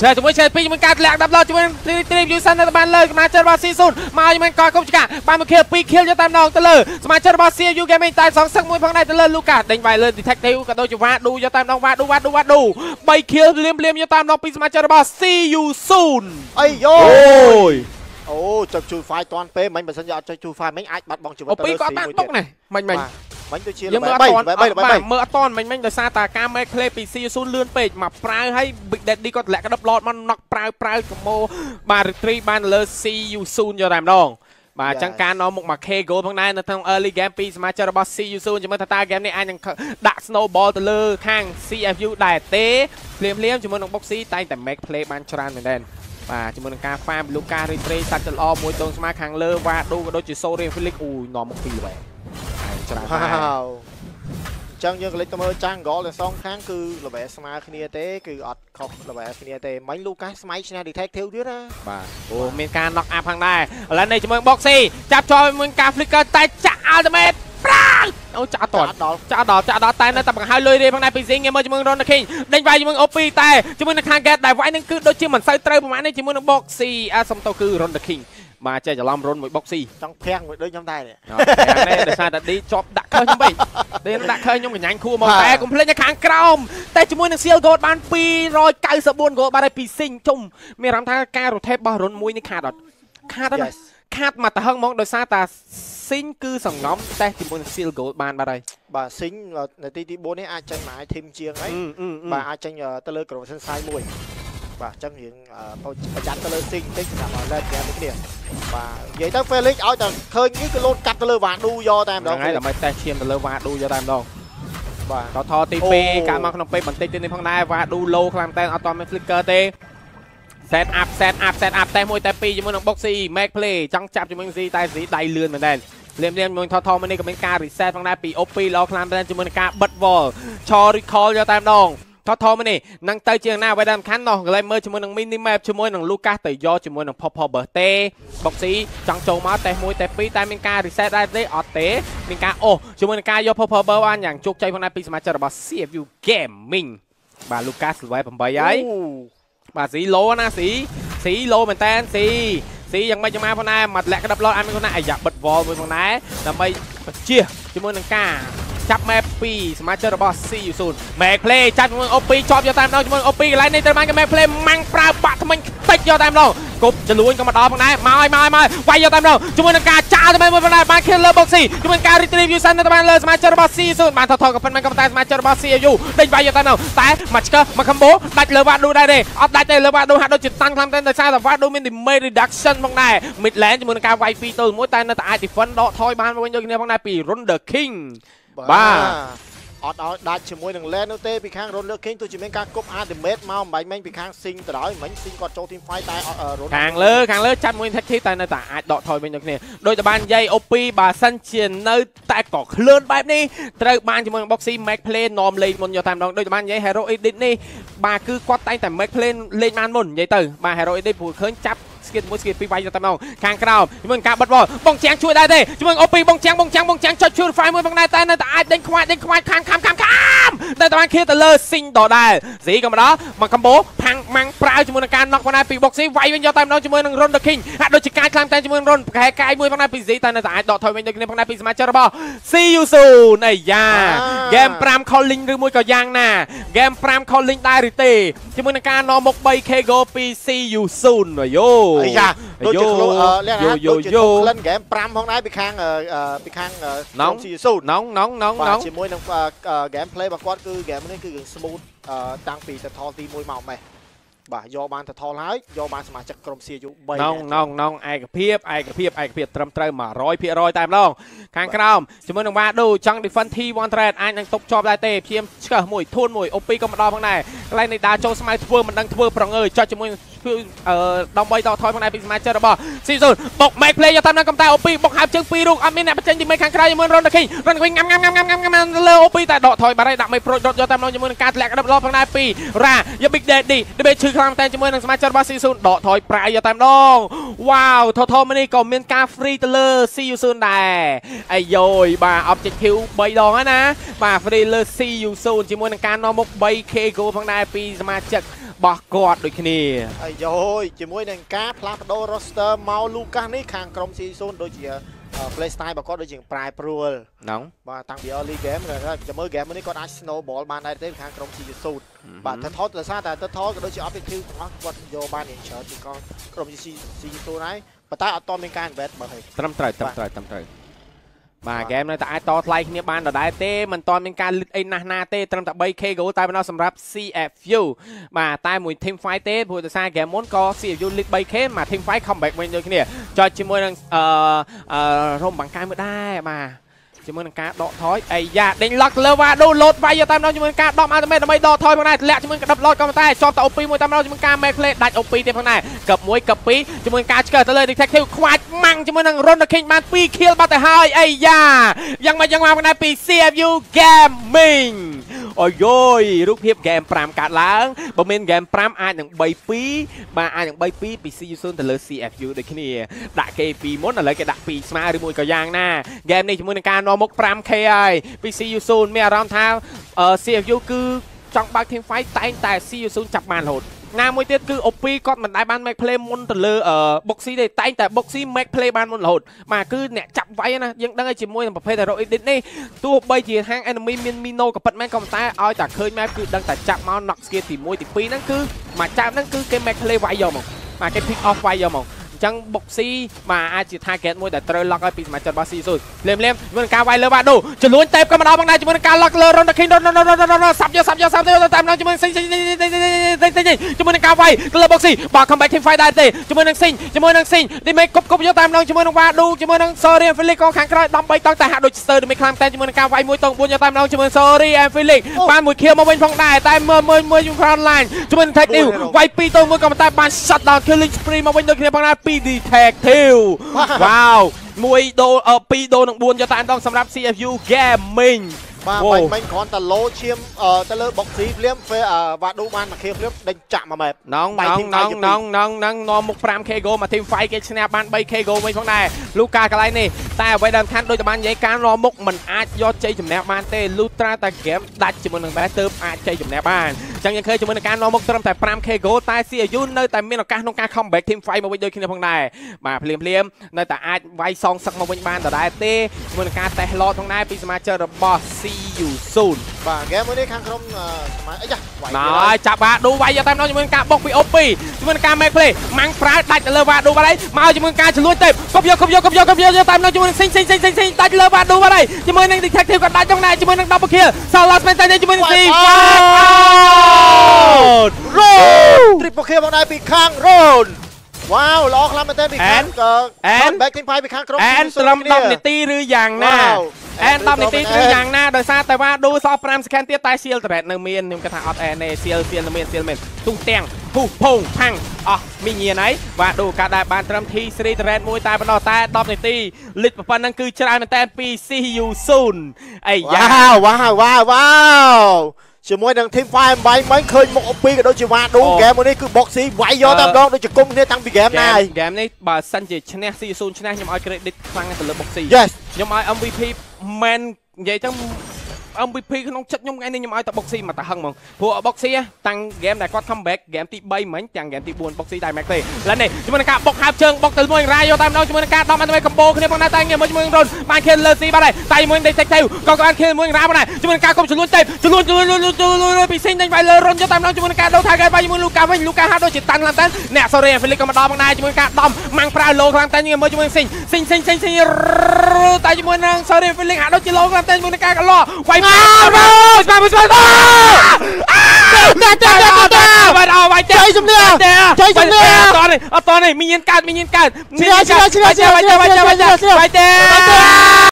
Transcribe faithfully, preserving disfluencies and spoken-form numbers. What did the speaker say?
เจอជាមួយเชពីជាមួយការធ្លាក់ដាប់ឡោជាមួយទ្រីបយូសាននៅបានលើសមាជិករបស់ស៊ីស៊ូនមកជាមួយកកុំឆ្កាបានមកខៀលពីរខៀលយកតាមដងទៅលើសមាជិករបស់ ซี ยู Gaming តែសងសឹកមួយផងដែរទៅលើលូកាដេញវាយលើ Detective ក៏ដូចជាវ៉ាឌូយកតាមដងវ៉ាឌូវ៉ាឌូវ៉ាឌូបីខៀលលៀមលៀមយកតាមដងពីសមាជិករបស់ ซี ยู ซูនអីយោអូយអូចុចជួយ file តាន់ពេលមិញបើសិនជាអត់ចុចជួយ file មិញអាចបាត់បង់ជីវិតទៅលើស៊ី មួយទៀតណាមិញមិញមិញដូចជាល្បែ3 3 3មើលអត់តន់មិញមិញដោយសារតែការ make play ពី ซี ยู ซูនលឿនពេកមកប្រើឲ្យ Big Daddy ក៏ធ្លាក់ក្តឹប load មក knock ប្រើប្រើកុំោបាទ retrieve បានលើ ซี ยู ซูនយកតែម្ដងបាទអញ្ចឹងការនាំមុខមក K goal ផងដែរនៅក្នុង early game ពីសមាជិករបស់ ซี ยู ซูនជាមួយថាតា game នេះអាចនឹងដាក់ snowball ទៅលើខាង ซี เอฟ ยู ដែរទេភ្លាមភ្លាមជាមួយនឹង Boxy តែតែ make play បានច្រើនមែនដែរបាទជាមួយនឹងការ farm លូកា retrieve សាច់ទៅល្អមួយទងស្មាខាងលើវ៉ាឌូក៏ដូចជា Sorin Felix អូយនាំមកពីរបែបច្រើនដែរចឹងយើងក៏លេចទៅមើលចាងហ្គលទាំងសងខាងគឺល្បែស្មើគ្នាទេគឺអត់ខុសល្បែគ្នាទេមិញលូកាស្មៃឈ្នះ Detective ទៀតណាបាទអូមានការ knock up ផងដែរឥឡូវនេះជាមួយ Boxy ចាប់ជាប់ជាមួយការ flicker តែចាក់ ultimate ប្រាំអូចាក់តដល់ចាក់ដល់ចាក់ដល់តែនៅតែបង្ហើយលុយរេផងដែរពី Zing មើលជាមួយ Ronda King ដេញវាយជាមួយ អូ ពី តែជាមួយនឹងខាង Get ដែលវាយនឹងគឺដូចជាមិនសូវត្រូវប្រហែលនេះជាមួយនឹង Boxy អាសំទៅគឺ Ronda Kingបាទចេះច្រឡំរុនមួយ Boxy ចង់ភាំងមួយដូចខ្ញុំដែរនេះដោយសារតែឌីជាប់ដាក់ខើខ្ញុំវិញឌីដាក់ខើខ្ញុំកញ្ញាញ់ខួរមកតែកុំភ្លេចនៅខាងក្រោមតែជាមួយនឹង Seal Gold បានពីររយកៅសិបបួន Gold បានឲ្យពី Zing ជុំមានអារម្មណ៍ថាការ rotate របស់រុនមួយនេះខាតអត់ខាតអត់ខាតមកទៅហឹងមកដោយសារតែ Zing គឺសង្ងំតែជាមួយនឹង Seal Gold បានបាត់ហើយបាទ Zing នាទីទីបួននេះអាចចេញមកឲ្យធីមជាងហើយបាទអាចចេញទៅលើ Corruption Side មួយបាទអញ្ចឹងរៀងប្រយ័ត្នទៅលើ Zing តិចសម្រាប់លេតគ្នានេះបាទនិយាយទៅ Felix ឲ្យតែឃើញនេះគឺលោតកាត់ទៅលើវ៉ាឌូយកតែម្ដងហ្នឹងហើយដើម្បីតេស្តឈាមទៅលើវ៉ាឌូយកតែម្ដងបាទតថទីពីរកាលមកក្នុងពេលបន្តិចទៀតនេះផងដែរវ៉ាឌូ low ខ្លាំងតែអត់តមាន flicker ទេ set up set up set up តែមួយតែពីរជាមួយនឹង Boxy make play ចង់ចាប់ជាមួយនឹង Z តែ Z ដៃលឿនមែនដែរលៀមលៀមមួយថថមកនេះក៏មានការ reset ផងដែរពី អូ ពី ល្អខ្លាំងតែជាមួយនឹងការបិទ wall ឆ recall យកតែម្ដងថថមកនេះនឹងទៅជាងណាអ្វីដែលសំខាន់នោះកន្លែងមើលជាមួយនឹង mini map ជាមួយនឹង Lucas ទៅយកជាមួយនឹង Pop Pop ទេ Boxy ចង់ចូលមកតែមួយតែពីរតែមានការ reset ដែរទេអត់ទេមានការអូសជាមួយនឹងការយក Pop Pop បានយ៉ាងជោគជ័យផងដែរពីសមាជិករបស់ ซี เอฟ ยู Gaming បាទ Lucas ល្បែ8ហើយបាទ C low ណា C C low មែនតើ C C យ៉ាងម៉េចយ៉ាងម៉ាផងដែរមកលាក់ក្តាប់ឡតអាមានខ្លួនណាអាយ៉ាបិទ wall មួយផងដែរដើម្បីបញ្ជាជាមួយនឹងការចាប់ map ពីសមាជិករបស់ ซี ยู ซูន make play ចាប់ជាមួយ អូ ពី ជាប់យកតាមដងជាមួយ អូ ពី កន្លែងនេះត្រូវបានគេ make play ម៉ាំងប្រើបាក់ថ្មិញតិចយកតាមដងគប់ចលួនក៏មកដល់ផងដែរមកឲ្យមកឲ្យមកវាយយកតាមដងជាមួយនឹងការចាក់ទៅមួយផងដែរបាន kill លើ Boxy ជាមួយនឹងការ retrieve user នៅតាមលើសមាជិករបស់ ซี ยู ซูន បានថតថតក៏ប៉ុន្មានក៏តែសមាជិករបស់ ซี เอฟ ยู ដេញវាយយកតាមដងតែមកឆ្កឹះមក combo ដាច់លើវ៉ាឌូដែរទេអត់ដាច់ទេលើវ៉ាឌូហាក់ដូចជាតាំងខ្លាំងតែដោយសារតែវ៉ាឌូមាន damage reduction ផងដែរ mid lane ជាមួយនឹងការវាយពីរទល់មួយតែនៅតែអាច defend ដកថយបានវិញដូចគ្នាផងដែរពី Ronda King បាទអត់ឲ្យដាច់ជាមួយនឹង lane នោះទេពីខាង Ronda King ទោះជាមានការគប់ ultimate មកអំបញ្ញមិញពីខាង Zing ទៅដល់មិញ Zing គាត់ចូល team fight តែខាងលើខាងលើចាប់មួយ tactic តែនៅតែអាចដកថយវិញដូចគ្នាដោយតែបាននិយាយ អូ ពី បើសិនជានៅតែក៏ឃ្លឿនបែបនេះត្រូវបានជាមួយនឹង Boxy make play នាំលេងមុនយកតាមដងដោយតែបាននិយាយ Hero Edit នេះបាទគឺគាត់តែតែ make play លេងបានមុននិយាយទៅបាទ Hero Edit ព្រោះឃើញចាប់ស្គីតមួយស្គីតពីរវាយទៅតាមខាងក្រោមជាមួយនឹងការបិទវល់បងជាងជួយដែរទេជាមួយ អូ ពី បងជាងបងជាងបងជាងចុច purify មួយផងដែរតែនៅតែអាចដេញខ្វាយដេញខ្វាយខាងខាងខាងខាងតែតែបានឃ្លៀទៅលើ Zing ដដែល Z ក៏មកដល់មកកំបោផាំងម៉ាំងប្រើជាមួយនឹងការ knock ផងដែរពី Boxy វាយវិញយកតាមដងជាមួយនឹង Ronda King ហាក់ដូចជាកាយខ្លាំងតែជាមួយនឹង Ron ប្រកែកាយមួយផងដែរពី Z តែនៅតែអាចដកថយវិញដូចគ្នាផងដែរពីសមាជិករបស់ ซี ยู ซูន អាយ៉ា game 5 calling ឬមួយក៏យ៉ាងណា game 5 calling ដែរឬទេជាមួយនឹងការនាំមុខ 3 K goal ពី ซี ยู ซูន អាយ៉ូអាយ៉ាដូចជាខ្លួនលះណាដូចជាក្លិនហ្គេម5ផងដែរពីខាងពីខាង ซี ยู ซูនណងណងណងណងជាមួយនឹង game play របស់គាត់គឺ game នេះគឺ smooth តាំងពីតថលទីមួយមកម៉េះបាទយកបានតថលហើយយកបានសមាជិកក្រុម ซี ยู 3 ណងណងណងឯកភាពឯកភាពឯកភាពត្រឹមត្រូវ một trăm phần trăm តែម្ដងខាងក្រោមជាមួយនឹងវ៉ាឌូចង់ defend ที one thread អាចនឹងຕົកជាប់ដែរទេព្យាមឆ្កឹះមួយធួនមួយ អូ ពី ក៏មកដល់ផងដែរកន្លែងនេះដើរចូលស្មៅធ្វើមិនដឹងធ្វើប្រងើយចុចជាមួយអឺដើម្បីដកថយផងដែរពីសមាជិករបស់ ซี ยู ซูន បុក make play យកតាមនឹងកំតែ អូ ពី បុកហាប់ជើងពីររូបអត់មានអ្នកបញ្ចេញទីមេខាងក្រៅជាមួយ Ronda King Ronda King ងាំងាំងាំងាំងាំលើ អូ ពី តែដកថយបាត់ហើយដាក់មិនប្រូចរត់យកតាមនឹងជាមួយនឹងការធ្លាក់ក្តាប់ឡផងដែរពីរ៉ាយក Big Daddy ដើម្បីឈឺខ្លាំងតែជាមួយនឹងសមាជិករបស់ ซี ยู ซูន ដកថយប្រាយយកតាមដងវ៉ាវថថមនេះក៏មានការ free ទៅលើ ซี ยู ซูន ដែរអាយយបាទ objective 3ដងហើយណាបាទ free លើ ซี ยู ซูន ជាមួយនឹងការនាំមុខ 3 K goal ផងដែរពីសមាជិកបោះគាត់ដូចគ្នាអាយយជាមួយនឹងការផ្លាស់ប្ដូរ roster មកលូកាសនេះខាងក្រុម ซี ศูนย์ ដូចជា play style របស់គាត់ដូចជាប្រែប្រួលហ្នឹងបាទតាំងពី early game ចាំមើល game នេះគាត់អាច snowball បានដែរទេខាងក្រុម ซี ศูนย์ បាទទៅថតដោយសារតែទៅថតក៏ដូចជា objective ទាំងអស់គាត់យកបានយ៉ាងច្រើនពីក្រុម ซี ศูนย์ ហើយប៉ុន្តែអត់តមានការ invest បើហីត្រឹមត្រូវត្រឹមត្រូវត្រឹមត្រូវបាទហ្គេមនៅតែអាចតថ្លៃគ្នាបានដដែលទេមិនតមានការលិតអីណាស់ណាទេត្រឹមតែ 3 K goal តែប៉ុណ្ណោះសម្រាប់ ซี เอฟ ยู បាទតែមួយ team fight ទេព្រោះដោយសារ game មុនក៏ ซี เอฟ ยู លិត 3 K មក team fight comeback វិញដូចគ្នាចុចជាមួយនឹងអឺអឺរំបង្កើនមើលដែរបាទជាមួយនឹងការដកថយអីយ៉ាដេញឡុកលើវ៉ាដូលោតវាយតាមដល់ជាមួយនឹងការដកអាល់ទីមេតដើម្បីដកថយផងដែរធ្លាក់ជាមួយនឹងដប់ឡតក៏ប៉ុន្តែជាប់តែអូពីមួយតាមដល់ជាមួយនឹងការ make play ដាច់អូពីទៀតផងដែរកឹបមួយកឹបពីរជាមួយនឹងការឆ្កើទៅលើ detective ខ្វាច់ម៉ាំងជាមួយនឹង Ronda King បាន2 kill បាត់ទៅហើយអីយ៉ាយ៉ាងម៉េចយ៉ាងម៉េចផងដែរពី ซี เอฟ ยู Gaming អូយយរូបភាព game 5កាត់ឡើងបើមាន game 5អាចនឹង 3 2 បាទអាចនឹង 3 2 ពី ซี ศูนย์ ទៅលើ ซี เอฟ ยู ដូចគ្នាដាក់គេ ពីមុនឥឡូវគេដាក់2ស្មើឬមួយក៏យ៉ាងណា game នេះជាមួយនឹងការនាំមុខ 5 K ហើយពី ซี ศูนย์ មានអារម្មណ៍ថា ซี เอฟ ยู គឺចង់បើក team fight តែងតែ ซี ศูนย์ ចាប់បានរហូតណាមួយទៀតគឺ អូ ពី គាត់មិនដែលបាន make play មុនទៅលើ Boxy ទេតែងតែ Boxy make play បានមុនរហូតបាទគឺអ្នកចាប់វាយណាយើងដឹងហើយជាមួយនឹងប្រភេទ Hero Edit នេះទោះបីជាហាង enemy មាន Mino ក៏ពិតមែនក៏ប៉ុន្តែឲ្យតែឃើញ map គឺដឹងតែចាប់មក knock skill ទី1ទី2ហ្នឹងគឺមកចាប់ហ្នឹងគឺគេ make play វាយយកមកបាទគេ pick off វាយយកមកចឹង Boxy បាទអាចជា target មួយដែលត្រូវ lock ឲ្យពីសមាជិករបស់ ซี ศูนย์ លៀមលៀមជាមួយនឹងការវាយលើវ៉ាដូចលួនតេបក៏មកដល់ផងដែរជាមួយនឹងការ lock លើ Ronda King សាប់យកសាប់យកសាប់យកតាមដល់ជាមួយនឹងស៊ីងជាមួយនឹងការវាយលើ Boxy បាទ comeback team fight ដែរទេជាមួយនឹងស៊ីងជាមួយនឹងស៊ីងឌីមេគប់គប់យកតាមដល់ជាមួយនឹងវ៉ាដូជាមួយនឹង Sorry and Felix ក៏ខាងក្រោយដំបីតង់តែហាក់ដូច Stir ឌីមេខ្លាំងតែជាមួយនឹងការវាយមួយតង់4យកតាមដល់ជាមួយនឹង Sorry and Felix បានមួយ kill មកវិញផងដែរតែមើលមើលមើល front line ជាមួយនឹង Detective វាយ2ទៅ1ក៏ប៉ុន្តែបាន shut down killing spree មកវិញដូចគ្នាផងដែរពី Detective វ៉ាវមួយដូរពីរដូរនឹង4យកតែម្ដងសម្រាប់ ซี เอฟ ยู Gaming បាទមិញមិញគ្រាន់តែលោឈាមទៅលើ Boxy ភ្លាមវ៉ាដូបានមកឃៀភ្លាមដេញចាក់មកម៉ែបណងណងណងណងណងណងនាំមុខ 5 K goal មក team fight គេឈ្នះបាន 3 K goal វិញផងដែរលូកាកន្លែងនេះតែអ្វីដែលសំខាន់ដូចតែបាននិយាយការនាំមុខមិនអាចយកជ័យជំនះបានទេលូត្រាតែ game ដាច់ជាមួយនឹង Better អាចជ័យជំនះបានអញ្ចឹងយើងឃើញជាមួយនឹងការនាំមុខត្រឹមតែ 5 K goal តែ ซี เอฟ ยู នៅតែមានឱកាសក្នុងការ comeback team fight មកវិញដូចគ្នាផងដែរបាទភ្លាមភ្លាមនៅតែអាចវាយសងសឹកមកវិញបានដដែលទេជាមួយនឹងការតេស្តឡតផងដែរពីសមាជិករបស់ ซี ศูนย์ បាទ game មួយនេះខាងក្រុមស្មាអីចាវាយហើយចាប់វ៉ាដូវាយយកតាមដល់ជាមួយនឹងការបុកពី អូ ពី ជាមួយនឹងការ make play ម៉ាំងប្រើដាច់ទៅលើវ៉ាដូបាត់ហើយមកជាមួយនឹងការឆ្លួយទេគប់យកគប់យកគប់យកគប់យកយកតាមដល់ជាមួយនឹងស៊ីងស៊ីងស៊ីងស៊ីងស៊ីងដាច់លើវ៉ាដូបាត់ហើយជាមួយនឹង detective ក៏ដាច់ផងដែរជាមួយនឹង double kill សល់ last man តែជាមួយនឹង ซี triple kill មកដែរពីខាង Road វ៉ាវល្អខ្លាំងមែនទែនពីខាងក៏ back team fight ពីខាងក្រុម ស៊ី ศูนย์ ត្រឹម10នាទីឬយ៉ាងណាអែន10នាទីឬយ៉ាងណាដោយសារតែវ៉ាដូសល់5 second ទៀតតែ shield turret នៅមានខ្ញុំគិតថាអត់អែនទេ shield shield នៅមាន shield មែនទូទាំងភុះភងផាំងអស់មីញៀនហើយវ៉ាដូកាដែរបានត្រឹម T 3 turret មួយតែប៉ុណ្ណោះតែ10នាទីលិចប៉ុណ្ណឹងគឺច្រើនមែនទែនពី ซี ยู ศูนย์ អីយ៉ាវ៉ាវវ៉ាវវ៉ាវជាមួយនឹង team fight បាញ់មិញឃើញមុខ អូ ពី ក៏ដូចជាវ៉ាដូហ្គេមមួយនេះគឺ Boxy វាយយកតែម្ដងដូចជាគុំគ្នាតាំងពី game ណាហើយ game នេះបើសិនជាឈ្នះ ซี ศูนย์ ឈ្នះខ្ញុំឲ្យ credit ខ្លាំងទៅលើ Boxy ខ្ញុំឲ្យ em វី พี man និយាយចឹង em វី พี ក្នុងចិត្តខ្ញុំថ្ងៃនេះខ្ញុំឲ្យតែ Boxy មកតែហឹងហ្មងព្រោះ Boxy តាំង game ដែលគាត់ comeback game ទី3មិញទាំង game ទី4 Boxy តែ Max ទេឥឡូវនេះជាមួយនឹងការបុកហើបជើងបុកទៅមួយរាយយកតែម្ដងជាមួយនឹងការដំអត់ទៅកំបោគ្នាផងដែរតែងារមួយជាមួយនឹង Ron បាន kill លើ C បាត់ហើយតែជាមួយនឹង Detective ក៏បាន kill មួយរាផងដែរជាមួយនឹងការគប់ចលួនទេចលួនចលួនចលួនពីស៊ីងតែវាយលើ Ron យកតែម្ដងជាមួយនឹងការដោ target វាយជាមួយ Luka វិញ Luka ហាក់ដូចជាតាន់ខ្លាំងតែអ្នក Sorry Felix ក៏មកដល់ផងដែរជាមួយនឹងការដំម៉ាំងប្រើ low ខ្លាំងតែងារមួយជាមួយនឹងស៊ីងស៊ីងស៊ីងស៊ីងស៊ីងតែជាមួយនឹង Sorry Felix ហាក់ដូចជា low ខ្លាំងតែជាមួយនឹងការកន្លោវាយមកស្មាស្មាស្មាអត់តែតែតែបាត់អោវាយជ័យជំនះជ័យជំនះអត់តនេះអត់តនេះមានញៀនកើតមានញៀនកើតមានញៀនកើតវាយវាយវាយវាយវាយទេ